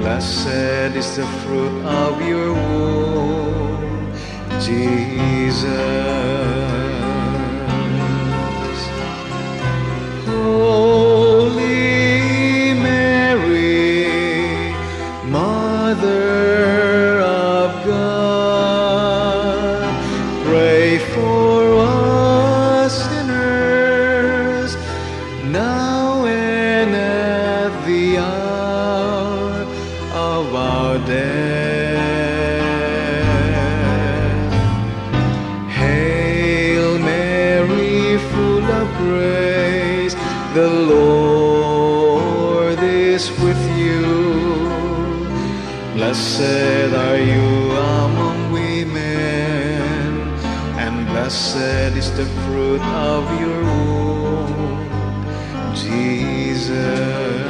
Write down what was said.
blessed is the fruit of your womb, Jesus. Holy Mary, Mother of God, pray for us sinners, now and at the hour of our death. Hail Mary, full of grace, the Lord is with you. Blessed are you among women, and blessed is the fruit of your womb, Jesus.